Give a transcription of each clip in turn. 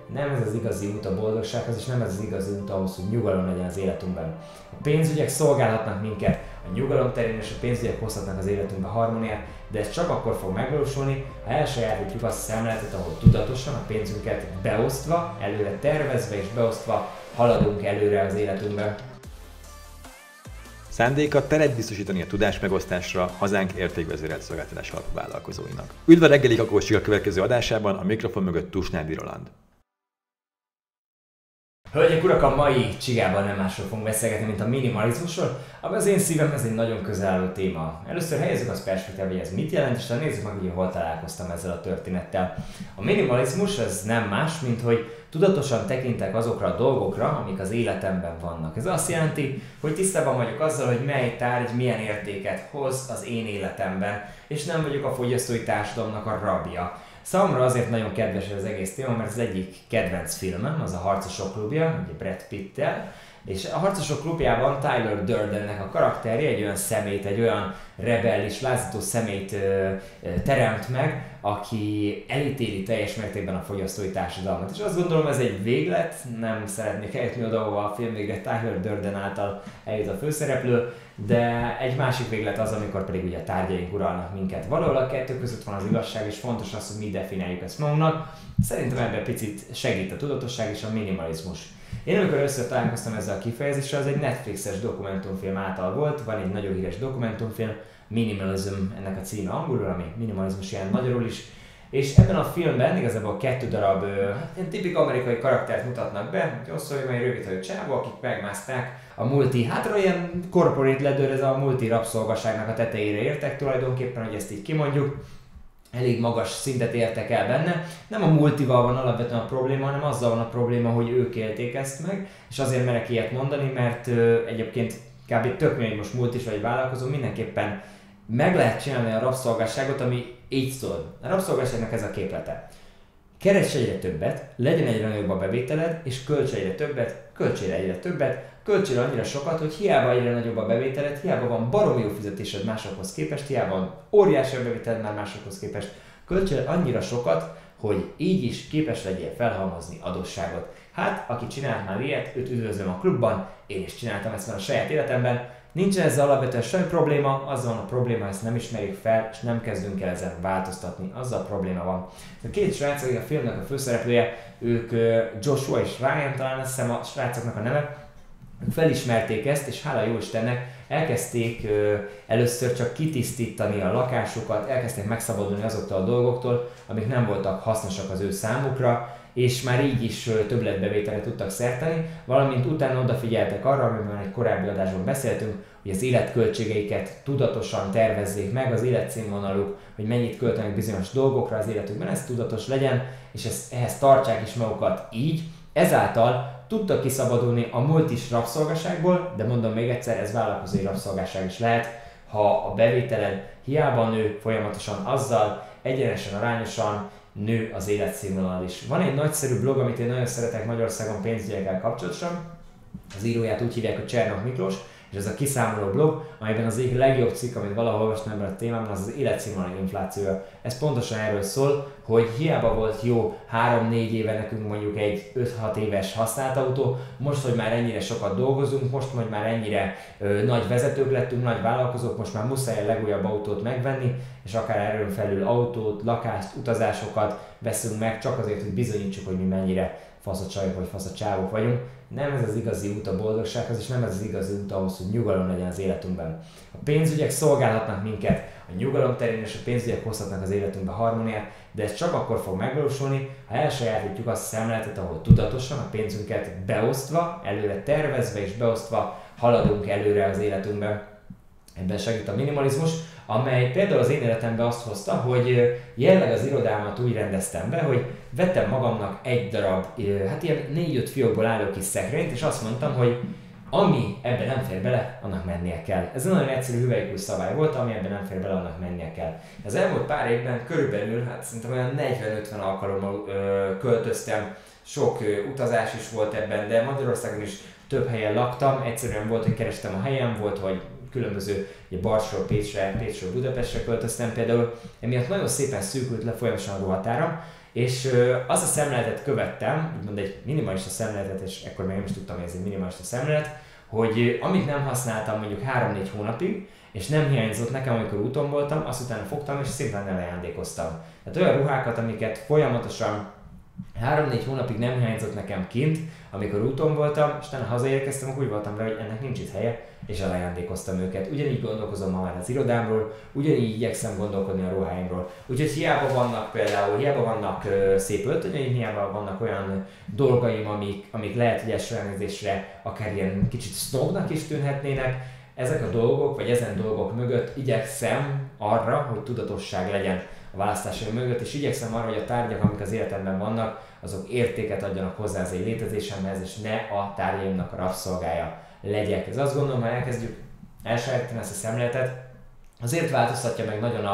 Nem ez az igazi út a boldogsághoz, és nem ez az igazi út ahhoz, hogy nyugalom legyen az életünkben. A pénzügyek szolgálhatnak minket a nyugalom terén, és a pénzügyek hozhatnak az életünkbe harmóniát, de ez csak akkor fog megvalósulni, ha elsajátítjuk azt a szemléletet, ahol tudatosan a pénzünket beosztva, előre tervezve és beosztva haladunk előre az életünkben. Szándéka teret biztosítani a tudásmegosztásra hazánk értékvezérelt szolgáltatás alapú vállalkozóinak. Üdv a reggeli kakaósig a következő adásában, a mikrofon mögött Tusnádi Roland. Hölgyek, urak, a mai csigában nem másról fogunk beszélgetni, mint a minimalizmusról, ami az én szívemhez egy nagyon közel álló téma. Először helyezzük azt perspektívába, hogy ez mit jelent, és aztán nézzük meg, hogy hol találkoztam ezzel a történettel. A minimalizmus ez nem más, mint hogy tudatosan tekintek azokra a dolgokra, amik az életemben vannak. Ez azt jelenti, hogy tisztában vagyok azzal, hogy mely tárgy milyen értéket hoz az én életemben, és nem vagyok a fogyasztói társadalomnak a rabja. Számomra azért nagyon kedves ez az egész téma, mert az egyik kedvenc filmem, az a Harcosok klubja, ugye Brad Pitt-tel, és a Harcosok klubjában Tyler Durdennek a karakterje egy olyan szemét, egy olyan rebellis, lázadó szemét teremt meg, aki elítéli teljes mértékben a fogyasztói társadalmat. És azt gondolom, ez egy véglet, nem szeretnék eljutni oda, ahova a film végre Tyler Durden által eljut a főszereplő, de egy másik véglet az, amikor pedig ugye a tárgyaink uralnak minket. Valahol a kettő között van az igazság, és fontos az, hogy mi definiáljuk ezt magunknak. Szerintem ebben picit segít a tudatosság és a minimalizmus. Én amikor először találkoztam ezzel a kifejezéssel, az egy Netflixes dokumentumfilm által volt, van egy nagyon híres dokumentumfilm, Minimalism ennek a címe angolul, ami minimalizmus ilyen magyarul is. És ebben a filmben igazából 2 darab ilyen tipik amerikai karaktert mutatnak be, hogy oszoljon egy rövidhajú csávó, akik megmászták a multi, hát ilyen corporate ladder, ez a multi rabszolgaságnak a tetejére értek tulajdonképpen, hogy ezt így kimondjuk. Elég magas szintet értek el benne. Nem a multival van alapvetően a probléma, hanem azzal van a probléma, hogy ők élték ezt meg, és azért merek ilyet mondani, mert egyébként kb. Tök mindegy, most multis vagy vállalkozó, mindenképpen meg lehet csinálni a rabszolgasságot, ami így szól. A rabszolgasságnak ez a képlete. Keresd egyre többet, legyen egyre nagyobb a bevételed, és költs egyre többet, költsél egyre többet, költsél annyira sokat, hogy hiába egyre nagyobb a bevételed, hiába van baromi jó fizetésed másokhoz képest, hiába van óriási a bevételed már másokhoz képest, költsél annyira sokat, hogy így is képes legyél felhalmozni adósságot. Hát, aki csinált már ilyet, őt üdvözlöm a klubban, én is csináltam ezt már a saját életemben. Nincsen ezzel alapvetően semmi probléma, azzal van a probléma, ezt nem ismerjük fel, és nem kezdünk el ezen változtatni, azzal a probléma van. A 2 srác, akik a filmnek a főszereplője, ők Joshua és Ryan, talán azt hiszem a srácoknak a neve, ők felismerték ezt, és hála jó Istennek elkezdték először csak kitisztítani a lakásukat, elkezdték megszabadulni azoktól a dolgoktól, amik nem voltak hasznosak az ő számukra, és már így is többletbevételre tudtak szerteni, valamint utána odafigyeltek arra, amiről egy korábbi adásban beszéltünk, hogy az életköltségeiket tudatosan tervezzék meg, az életszínvonaluk, hogy mennyit költenek bizonyos dolgokra az életükben, ez tudatos legyen, és ehhez tartsák is magukat így. Ezáltal tudtak kiszabadulni a multis rabszolgaságból, de mondom még egyszer, ez vállalkozói rabszolgaság is lehet, ha a bevételed hiába nő folyamatosan, azzal egyenesen, arányosan nő az életszínvonal is. Van egy nagyszerű blog, amit én nagyon szeretek Magyarországon pénzügyekkel kapcsolatosan, az íróját úgy hívják, hogy Csernok Miklós, és ez a kiszámoló blog, amiben az egyik legjobb cikk, amit valahol olvastam ebben a témában, az az életszínvonal inflációja. Ez pontosan erről szól, hogy hiába volt jó 3-4 éve nekünk mondjuk egy 5-6 éves használt autó, most, hogy már ennyire sokat dolgozunk, most, hogy már ennyire nagy vezetők lettünk, nagy vállalkozók, most már muszáj a legújabb autót megvenni, és akár erőn felül autót, lakást, utazásokat veszünk meg, csak azért, hogy bizonyítsuk, hogy mi mennyire faszacsajok vagy faszacsávok vagyunk. Nem ez az igazi út a boldogsághoz, és nem ez az igazi út ahhoz, hogy nyugalom legyen az életünkben. A pénzügyek szolgálhatnak minket a nyugalom terén, és a pénzügyek hozhatnak az életünkbe harmóniát, de ez csak akkor fog megvalósulni, ha elsajátítjuk azt a szemléletet, ahol tudatosan a pénzünket beosztva, előre tervezve és beosztva haladunk előre az életünkben. Ebben segít a minimalizmus, amely például az én életemben azt hozta, hogy jelleg az irodámat úgy rendeztem be, hogy vettem magamnak egy darab, hát ilyen 4-5 fiókból álló kis szekrényt, és azt mondtam, hogy ami ebben nem fér bele, annak mennie kell. Ez egy nagyon egyszerű hüvelykúj szabály volt, ami ebben nem fér bele, annak mennie kell. Az elmúlt pár évben körülbelül, hát szerintem olyan 40-50 alkalommal költöztem, sok utazás is volt ebben, de Magyarországon is több helyen laktam, egyszerűen volt, hogy kerestem a helyem, volt, hogy különböző Barsról Pécsről Budapestre költöztem például, emiatt nagyon szépen szűkült le folyamatosan a határa, És az a szemléletet követtem, úgymond egy minimalista szemléletet, és ekkor még nem is tudtam, hogy ez egy minimalista szemlélet, hogy amit nem használtam mondjuk 3-4 hónapig, és nem hiányzott nekem, amikor úton voltam, azt utána fogtam és szépen elajándékoztam. Tehát olyan ruhákat, amiket folyamatosan 3-4 hónapig nem hiányzott nekem kint, amikor úton voltam, és utána hazaérkeztem, akkor úgy voltam vele, hogy ennek nincs itt helye, és elajándékoztam őket. Ugyanígy gondolkozom ma már az irodámról, ugyanígy igyekszem gondolkodni a ruháimról. Úgyhogy hiába vannak szép öltönyeim, hiába vannak olyan dolgaim, amik lehet, hogy első elnézésre akár ilyen kicsit snobnak is tűnhetnének, ezek a dolgok, vagy ezen dolgok mögött igyekszem arra, hogy tudatosság legyen a választásaim mögött, és igyekszem arra, hogy a tárgyak, amik az életemben vannak, azok értéket adjanak hozzá az én létezésemhez, és ne a tárgyaimnak a rabszolgája legyek. Ez azt gondolom, ha elkezdjük elsajátítani ezt a szemléletet, azért változtatja meg nagyon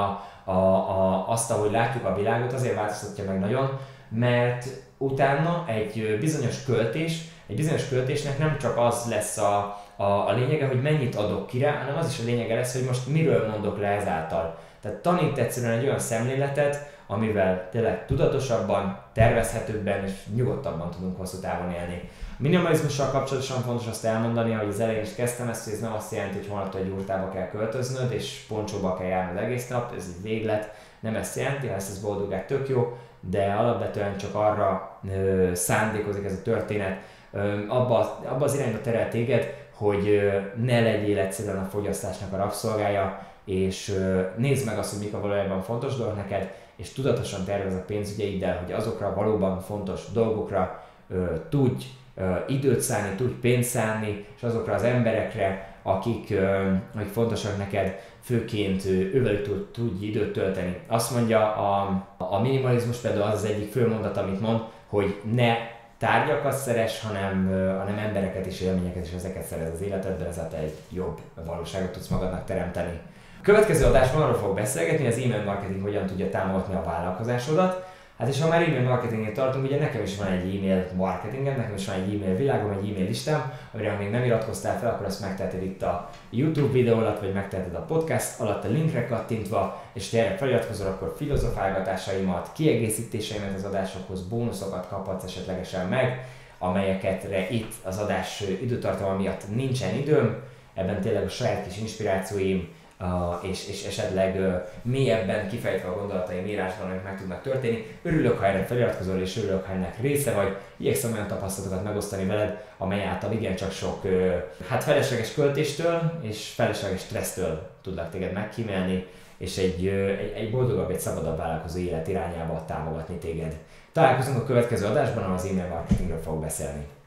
azt, ahogy látjuk a világot, azért változtatja meg nagyon, mert utána egy bizonyos költésnek nem csak az lesz a lényege, hogy mennyit adok ki rá, hanem az is a lényege lesz, hogy most miről mondok le ezáltal. Tehát tanít egyszerűen egy olyan szemléletet, amivel tényleg tudatosabban, tervezhetőbben és nyugodtabban tudunk hosszú távon élni. A minimalizmussal kapcsolatosan fontos azt elmondani, hogy az elején is kezdtem ezt, hogy ez nem azt jelenti, hogy holnaptól egy gyurtába kell költöznöd és poncsóba kell járnod egész nap, ez egy véglet, nem ezt jelenti, ha ez boldogság tök jó, de alapvetően csak arra szándékozik ez a történet, abba az irányba terel téged, hogy ne legyél egyszerűen a fogyasztásnak a rabszolgája, és nézd meg azt, hogy mik a valójában fontos dolgok neked, és tudatosan tervez a pénzügyeiddel, hogy azokra valóban fontos dolgokra tudj időt szánni, tudj pénzt szánni, és azokra az emberekre, akik fontosak neked, főként ővelük tudj időt tölteni. Azt mondja a minimalizmus például az egyik fő mondat, amit mond, hogy ne tárgyakat szeres, hanem embereket és élményeket, és ezeket szerez az életedben, ezáltal egy jobb valóságot tudsz magadnak teremteni. A következő adásban arról fogok beszélgetni, hogy az e-mail marketing hogyan tudja támogatni a vállalkozásodat. Hát és ha már e-mail marketingnél tartunk, ugye nekem is van egy e-mail marketingem, nekem is van egy e-mail világom, egy e-mail listám, amire ha még nem iratkoztál fel, akkor azt megteheted itt a YouTube videó alatt, vagy megteheted a podcast alatt a linkre kattintva, és ha erre feliratkozol, akkor filozofálgatásaimat, kiegészítéseimet az adásokhoz, bónuszokat kaphatsz esetlegesen meg, amelyeket itt az adás időtartama miatt nincsen időm, ebben tényleg a saját kis inspirációim, és esetleg mélyebben kifejtve a gondolataim írásban, amik meg tudnak történni. Örülök, ha erre feliratkozol, és örülök, ha ennek része vagy. Igyekszem olyan tapasztalatokat megosztani veled, amely által igencsak sok felesleges költéstől és felesleges stressztől tudlak téged megkímélni, és egy boldogabb, egy szabadabb vállalkozó élet irányába támogatni téged. Találkozunk a következő adásban, ahol az e-mail marketingről fogok beszélni.